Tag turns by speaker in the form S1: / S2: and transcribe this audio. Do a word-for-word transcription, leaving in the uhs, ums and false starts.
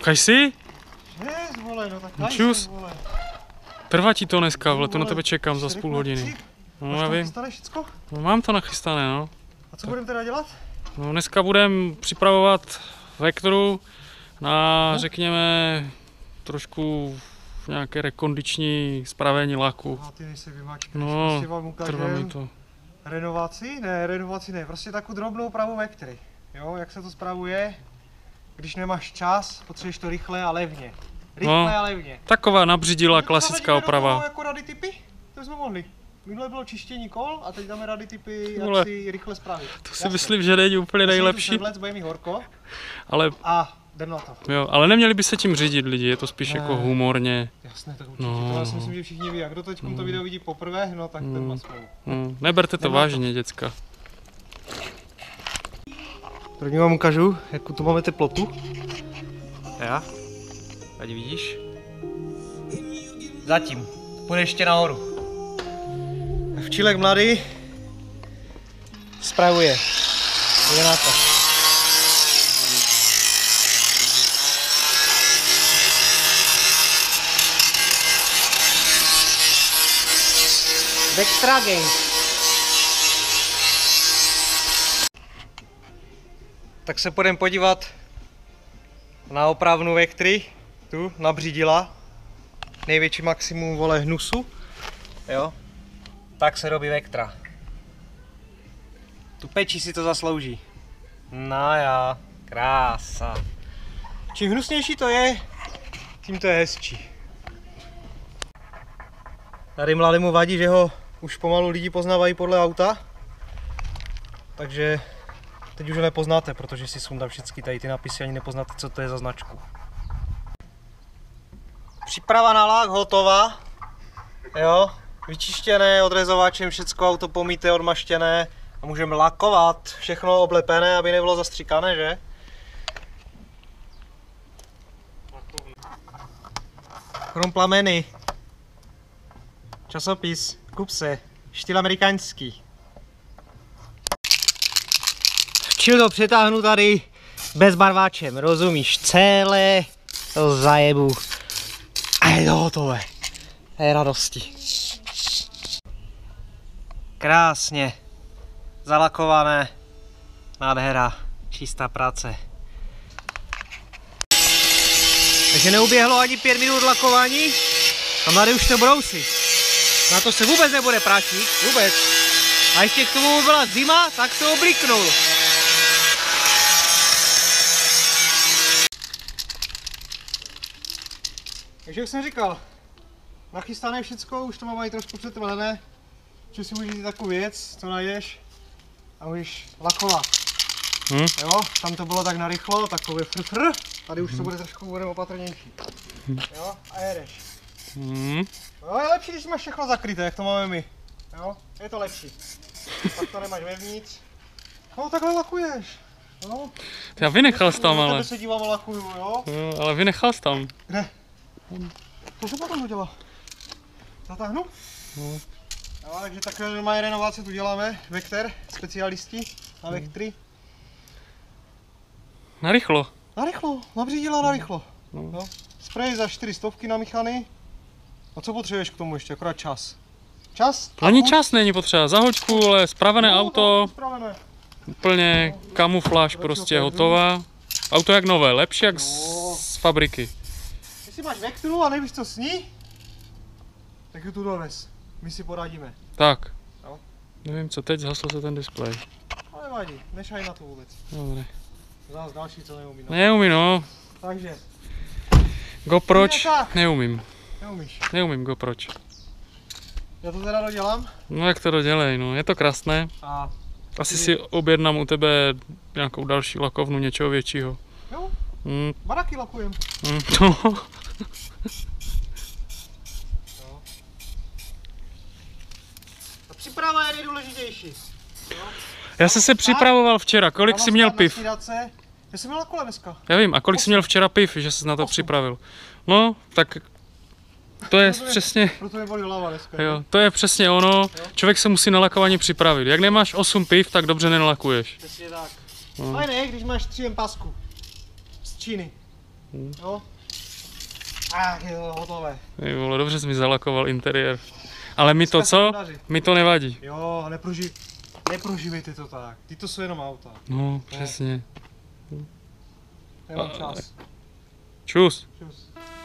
S1: Kaj si?
S2: Šest, vole, no tak daj
S1: Čus.
S2: sem, vole.
S1: Trvá ti to dneska, vole, to na tebe čekám za půl hodiny. No já vím.
S2: Všecko?
S1: No, mám to nachystané, no.
S2: A co budeme teda dělat?
S1: No, dneska budeme připravovat vektoru na, no. řekněme, trošku nějaké rekondiční spravení laku.
S2: A ty nejsi vymačkeš,
S1: no,
S2: prostě vám
S1: trvá mi
S2: ukážem
S1: to.
S2: renovaci, ne, renovaci ne, prostě takovou drobnou pravu vektory. Jo, jak se to spravuje, když nemáš čas, potřebuješ to rychle a levně. Rychle
S1: No,
S2: a levně.
S1: Taková nabřidila klasická oprava.
S2: Jako rady typy, to jsme mohli. Minule bylo čištění kol a teď dáme rady typy,
S1: Vole,
S2: jak si rychle spravit.
S1: To si myslím, že není úplně nejlepší.
S2: Bude mi horko.
S1: Ale,
S2: a jdem na to.
S1: Jo, ale neměli by se tím řídit lidi, je to spíš
S2: ne.
S1: jako humorně.
S2: Jasné, tak určitě.
S1: No.
S2: To já si myslím, že všichni ví. A kdo teď to video vidí poprvé, no tak
S1: no.
S2: ten má smlouvu.
S1: No. Neberte to vážně, děcka.
S2: První vám ukážu, jakou tu máme teplotu. Já? Ať vidíš. Zatím. Půjde ještě nahoru. Včílek mladý spravuje. Jde na to. Vektra Gang. Tak se půjdeme podívat na opravnu vektry. Tu nabřídila. Největší maximum, vole, hnusu. Jo. Tak se robí vektra. Tu peči si to zaslouží. No já, krása. Čím hnusnější to je, tím to je hezčí. Tady mladému vadí, že ho už pomalu lidi poznávají podle auta. Takže teď už ho nepoznáte, protože si sundám všechny tady ty napisy, ani nepoznáte, co to je za značku. Příprava na lák hotová. Jo. Vyčištěné, odrezováčem, všecko auto pomíté, odmaštěné a můžeme lakovat, všechno oblepené, aby nebylo zastříkané, že? Chrom plameny. Časopis, kup se, štýl amerikánský. Včil to přetáhnu tady bez barváčem, rozumíš? Celé to zajebu. A je to hotové. Je radosti. Krásně zalakované, nádhera, čistá práce. Takže neuběhlo ani pět minut lakování a mladý už to brousí. Na to se vůbec nebude prášit, vůbec. A ještě k tomu byla zima, tak se obliknul. Takže jak jsem říkal, nachystané všecko, už to mám i trošku přetvalené. Že si můžeš jít takovou věc, co najdeš a můžeš lakovat. Hmm. Jo, tam to bylo tak narychlo, takové frfr, tady už to bude trošku budeme opatrnější. Jo, a jedeš.
S1: Hmm.
S2: Jo, je lepší, když máš všechno zakryté, jak to máme my. Jo, je to lepší. Tak to nemáš vevnitř. No, takhle lakuješ. No.
S1: Já vynechal jsi tam, ale.
S2: Tebe se dívám a lakuju, jo?
S1: Jo, ale vynechal jsi tam.
S2: Kde? To se potom udělá. Zatáhnu?
S1: No.
S2: No, takže takhle normální renovace tu děláme, Vektor, specialisti na vektry.
S1: Narychlo.
S2: Narychlo, nabřídila narychlo.
S1: No.
S2: No. Sprej za čtyři stovky na Michany. A co potřebuješ k tomu ještě, akorát čas. Čas?
S1: Ani čas není potřeba, za hoďku, ale spravené
S2: no,
S1: auto,
S2: spravené.
S1: úplně kamufláž prostě hotová. Auto jak nové, lepší jak
S2: no.
S1: z fabriky.
S2: Jestli máš vektru a nevíš co s ní, tak ji tu dovez. My si poradíme.
S1: Tak.
S2: No.
S1: Nevím co teď, zhasl se ten displej.
S2: Ale vadí, nešaj na to vůbec.
S1: Dobré.
S2: Zás další, co neumí. No.
S1: Neumím, no.
S2: Takže.
S1: GoProč? Neumím.
S2: Neumíš.
S1: Neumím GoProč.
S2: Já to teda dodělám.
S1: No jak to dodělej, no. Je to krásné.
S2: A
S1: asi ty... si objednám u tebe nějakou další lakovnu, něčeho většího.
S2: Jo,
S1: mm.
S2: baraky lakujem.
S1: Mm, no.
S2: Příprava je nejdůležitější. Jo?
S1: Já jsem se připravoval včera, kolik jsi měl piv?
S2: Já jsem měl na kole dneska.
S1: Já vím, a kolik jsi měl včera piv, že jsi na to Osm. připravil? No, tak to je proto přesně...
S2: Je, proto mě bolí hlava dneska.
S1: Jo, to je přesně ono, jo? Člověk se musí na lakování připravit. Jak nemáš osm piv, tak dobře nenalakuješ.
S2: Přesně tak. No. Fajn je, když máš tři pasku z Číny.
S1: Hmm.
S2: Jo? Ach, je to hotové.
S1: Ty vole, dobře jsi mi zalakoval interiér. Ale mi to
S2: Dneska se
S1: co?
S2: podaří.
S1: Mi to nevadí.
S2: Jo, neproži... neprožívejte to tak. Ty to jsou jenom auta.
S1: No, přesně.
S2: Nemám čas.
S1: Čus.
S2: Čus.